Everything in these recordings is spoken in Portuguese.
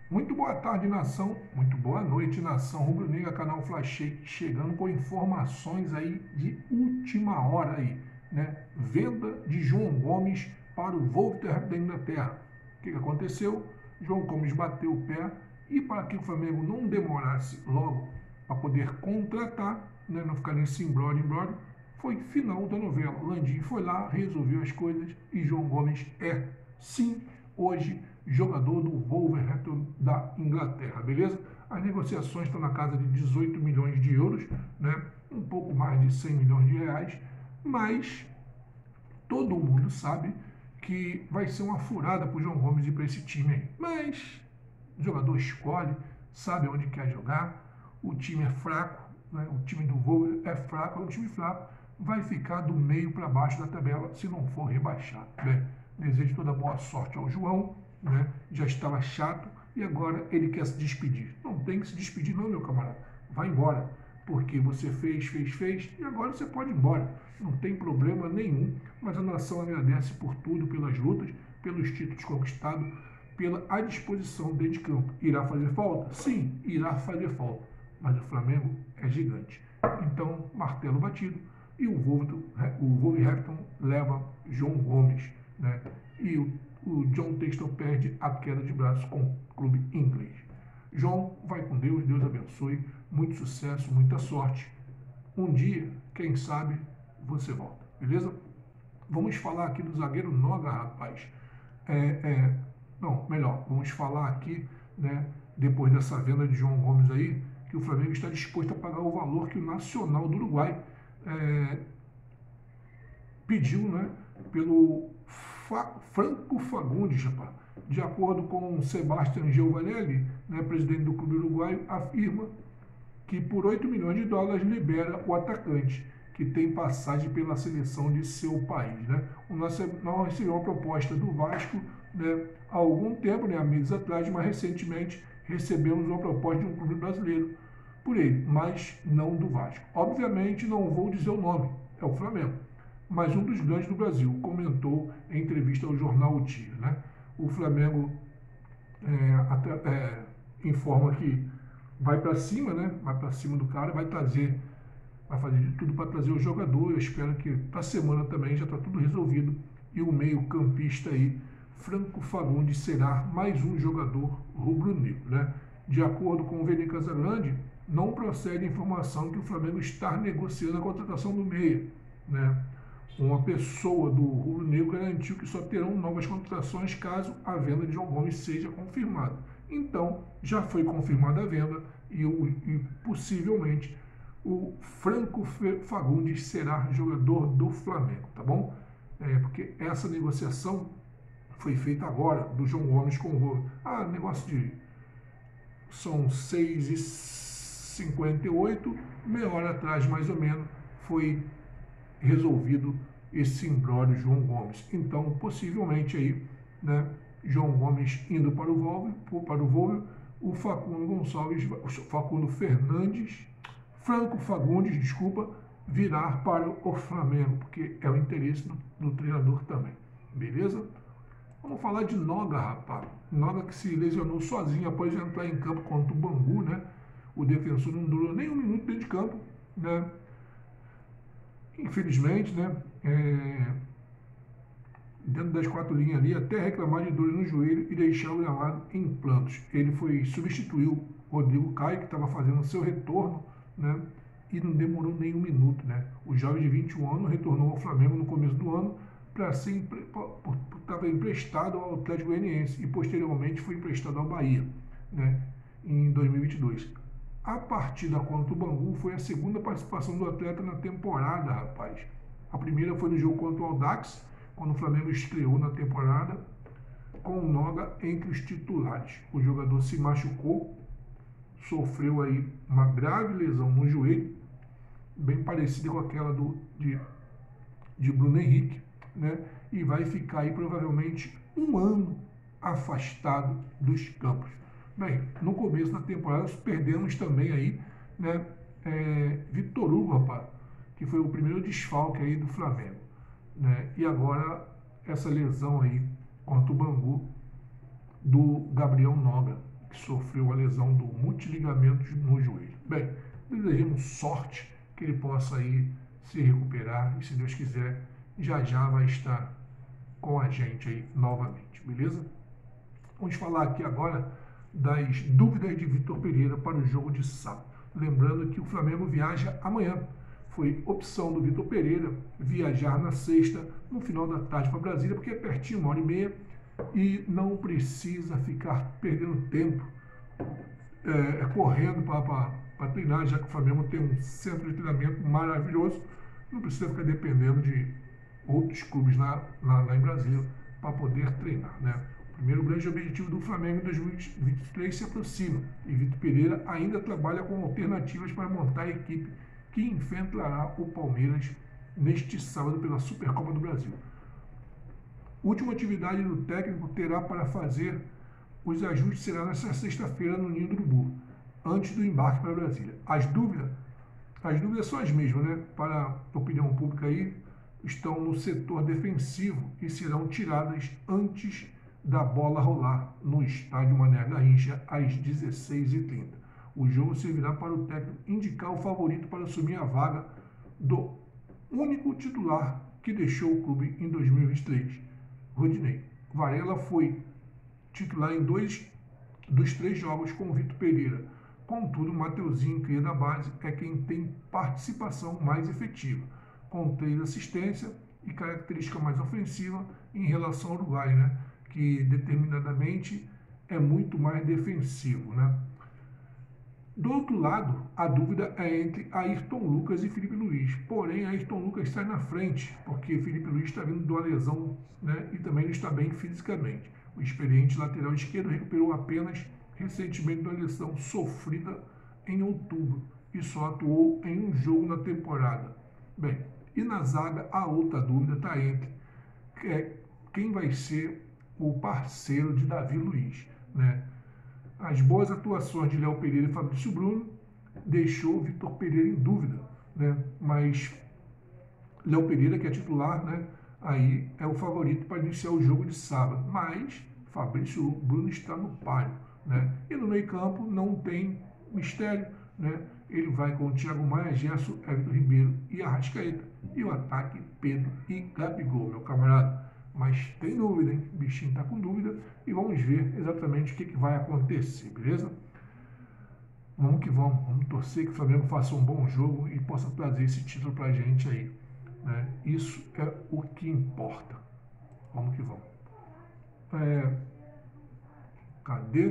Muito boa tarde, nação. Muito boa noite, nação rubro-negra, canal Flash chegando com informações aí de última hora aí, né? Venda de João Gomes para o Wolverhampton da Inglaterra. O que aconteceu? João Gomes bateu o pé e para que o Flamengo não demorasse logo para poder contratar, né? Não ficar nesse imbróglio, foi final da novela. Landim foi lá, resolveu as coisas e João Gomes é, sim, hoje jogador do Wolverhampton da Inglaterra, beleza? As negociações estão na casa de 18 milhões de euros, né? Um pouco mais de 100 milhões de reais, mas todo mundo sabe que vai ser uma furada para o João Gomes ir para esse time aí. Mas o jogador escolhe, sabe onde quer jogar, o time é fraco, né? O time do Wolverhampton é fraco, é um time fraco, vai ficar do meio para baixo da tabela se não for rebaixado. Bem, desejo toda boa sorte ao João, né? Já estava chato e agora ele quer se despedir. Não tem que se despedir não, meu camarada. Vai embora, porque você fez e agora você pode ir embora. Não tem problema nenhum, mas a nação agradece por tudo, pelas lutas, pelos títulos conquistados, pela à disposição dentro de campo. Irá fazer falta? Sim, irá fazer falta. Mas o Flamengo é gigante. Então, martelo batido e o Wolverhampton leva João Gomes, né? E o John Textor perde a queda de braços com o clube inglês. João, vai com Deus, Deus abençoe, muito sucesso, muita sorte. Um dia, quem sabe, você volta, beleza? Vamos falar aqui do zagueiro Noga, rapaz. Não, melhor, vamos falar aqui, né, depois dessa venda de João Gomes aí, que o Flamengo está disposto a pagar o valor que o Nacional do Uruguai pediu, né, pelo Franco Fagundes, rapaz. De acordo com Sebastian Giovanelli, né, presidente do clube uruguaio, afirma que por 8 milhões de dólares libera o atacante, que tem passagem pela seleção de seu país. Né? O Nacional recebeu uma proposta do Vasco, né, há algum tempo, né, há meses atrás, mas recentemente recebemos uma proposta de um clube brasileiro por ele, mas não do Vasco. Obviamente não vou dizer o nome, é o Flamengo. Mas um dos grandes do Brasil comentou em entrevista ao jornal O Dia. Né? O Flamengo informa que vai para cima, né? Vai para cima do cara, vai fazer de tudo para trazer o jogador. Eu espero que para a semana também já está tudo resolvido e o meio-campista aí, Franco Fagundes, será mais um jogador rubro-negro, né? De acordo com o Vene Casagrande, não procede a informação que o Flamengo está negociando a contratação do meia, né? Uma pessoa do rubro-negro garantiu que só terão novas contratações caso a venda de João Gomes seja confirmada. Então, já foi confirmada a venda e possivelmente o Franco Fagundes será jogador do Flamengo, tá bom? Porque essa negociação foi feita agora do João Gomes com o Wolverhampton. Negócio de... São 6h58, meia hora atrás mais ou menos, foi resolvido esse imbróglio João Gomes. Então, possivelmente aí, né, João Gomes indo para o Wolverhampton, o Facundo Fernandes, Franco Fagundes, desculpa, virar para o Flamengo, porque é o interesse do treinador também. Beleza? Vamos falar de Noga, rapaz. Noga que se lesionou sozinho após entrar em campo contra o Bangu, né? O defensor não durou nem um minuto dentro de campo, né? Infelizmente, né, dentro das 4 linhas ali, até reclamar de dores no joelho e deixar o gramado em plantos. Ele substituiu o Rodrigo Caio, que estava fazendo seu retorno, né, e não demorou nem um minuto. Né. O jovem de 21 anos retornou ao Flamengo no começo do ano, estava emprestado ao Atlético Goianiense e posteriormente foi emprestado ao Bahia, né, em 2022. A partida contra o Bangu foi a segunda participação do atleta na temporada, rapaz. A primeira foi no jogo contra o Audax, quando o Flamengo estreou na temporada, com o Noga entre os titulares. O jogador se machucou, sofreu aí uma grave lesão no joelho, bem parecida com aquela de Bruno Henrique, né? E vai ficar aí provavelmente um ano afastado dos campos. Bem, no começo da temporada perdemos também aí, né, Vitor Hugo, rapaz, que foi o primeiro desfalque aí do Flamengo, né? E agora essa lesão aí contra o Bangu do Gabriel Noga, que que sofreu a lesão do multiligamento no joelho. Bem, desejamos sorte, que ele possa aí se recuperar e, se Deus quiser, já vai estar com a gente aí novamente, beleza? Vamos falar aqui agora das dúvidas de Vitor Pereira para o jogo de sábado. Lembrando que o Flamengo viaja amanhã. Foi opção do Vitor Pereira viajar na sexta, no final da tarde para Brasília, porque é pertinho, 1h30, e não precisa ficar perdendo tempo correndo para treinar, já que o Flamengo tem um centro de treinamento maravilhoso, não precisa ficar dependendo de outros clubes lá em Brasília para poder treinar, né? O primeiro grande objetivo do Flamengo em 2023 se aproxima e Vitor Pereira ainda trabalha com alternativas para montar a equipe que enfrentará o Palmeiras neste sábado pela Supercopa do Brasil. Última atividade do técnico terá para fazer os ajustes será nesta sexta-feira no Ninho do Urubu, antes do embarque para Brasília. As dúvidas são as mesmas, né? Para a opinião pública aí, estão no setor defensivo e serão tiradas antes da bola rolar no estádio Mané Garrincha às 16h30. O jogo servirá para o técnico indicar o favorito para assumir a vaga do único titular que deixou o clube em 2023, Rodinei. Varela foi titular em 2 dos 3 jogos com o Vitor Pereira. Contudo, o Mateuzinho, cria da base, é quem tem participação mais efetiva, com 3 assistências e característica mais ofensiva em relação ao Uruguai, né? Que determinadamente é muito mais defensivo, né? Do outro lado, a dúvida é entre Ayrton Lucas e Felipe Luiz. Porém, Ayrton Lucas sai na frente, porque Felipe Luiz está vindo de uma lesão, né? E também não está bem fisicamente. O experiente lateral esquerdo recuperou apenas recentemente da lesão sofrida em outubro e só atuou em um jogo na temporada. Bem, e na zaga a outra dúvida está entre quem vai ser o parceiro de Davi Luiz, né? As boas atuações de Léo Pereira e Fabrício Bruno deixou o Vitor Pereira em dúvida, né? Mas Léo Pereira, que é titular, né? Aí é o favorito para iniciar o jogo de sábado, mas Fabrício Bruno está no páreo, né? E no meio-campo não tem mistério, né? Ele vai com o Thiago Maia, Gerson, Everton Ribeiro e Arrascaeta. E o ataque, Pedro e Gabigol, meu camarada. Mas tem dúvida, hein? O bichinho está com dúvida e vamos ver exatamente o que vai acontecer, beleza? Vamos que vamos. Vamos torcer que o Flamengo faça um bom jogo e possa trazer esse título para a gente aí, né? Isso é o que importa. Vamos que vamos. Cadê?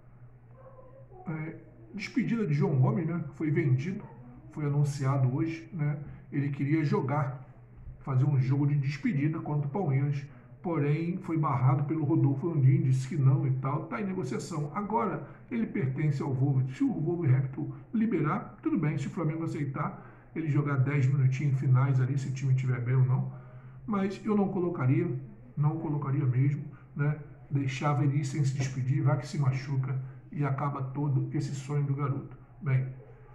Despedida de João Gomes, né? Foi vendido, foi anunciado hoje, né? Ele queria fazer um jogo de despedida contra o Palmeiras, porém foi barrado pelo Rodolfo Landim, disse que não e tal, está em negociação. Agora ele pertence ao Wolverhampton. Se o Wolverhampton liberar, tudo bem. Se o Flamengo aceitar, ele jogar 10 minutinhos finais ali, se o time estiver bem ou não. Mas eu não colocaria mesmo, né? Deixava ele ir sem se despedir, vai que se machuca e acaba todo esse sonho do garoto. Bem,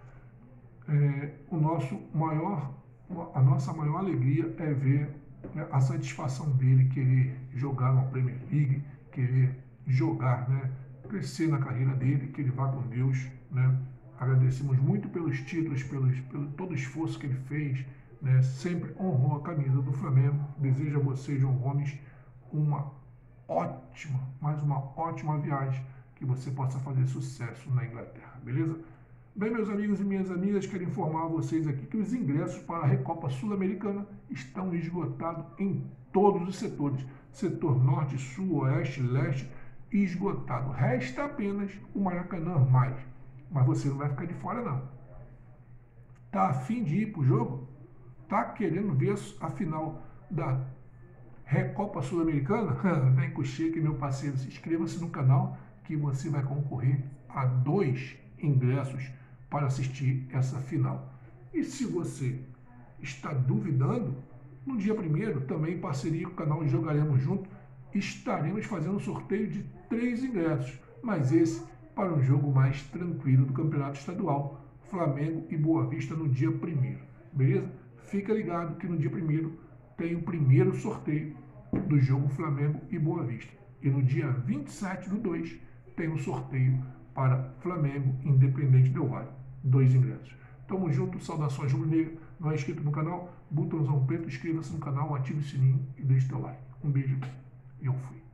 a nossa maior alegria é ver a satisfação dele querer jogar na Premier League, querer jogar, né? Crescer na carreira dele, que ele vá com Deus, né? Agradecemos muito pelos títulos, pelo todo o esforço que ele fez, né? Sempre honrou a camisa do Flamengo. Desejo a você, João Gomes, mais uma ótima viagem, que você possa fazer sucesso na Inglaterra, beleza? Bem, meus amigos e minhas amigas, quero informar a vocês aqui que os ingressos para a Recopa Sul-Americana estão esgotados em todos os setores. Setor norte, sul, oeste, leste, esgotado. Resta apenas o Maracanã mais. Mas você não vai ficar de fora, não. Tá a fim de ir para o jogo? Tá querendo ver a final da Recopa Sul-Americana? Vem com o Cheque, meu parceiro. Se inscreva-se no canal que você vai concorrer a 2 ingressos para assistir essa final. E se você está duvidando, no dia 1º, também em parceria com o canal Jogaremos Junto, estaremos fazendo um sorteio de 3 ingressos, mas esse para um jogo mais tranquilo do Campeonato Estadual, Flamengo e Boa Vista no dia 1º. Beleza? Fica ligado que no dia 1º tem o primeiro sorteio do jogo Flamengo e Boa Vista. E no dia 27/2 tem um sorteio para Flamengo Independente Del Valle. 2 ingressos. Tamo junto, saudações rubro-negras. Não é inscrito no canal? Botãozão preto, inscreva-se no canal, ative o sininho e deixe seu like. Um beijo e eu fui.